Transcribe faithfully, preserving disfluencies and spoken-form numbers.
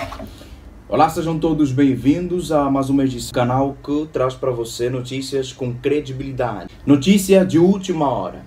Olá, sejam todos bem-vindos a mais um edição do canal que traz para você notícias com credibilidade. Notícia de última hora.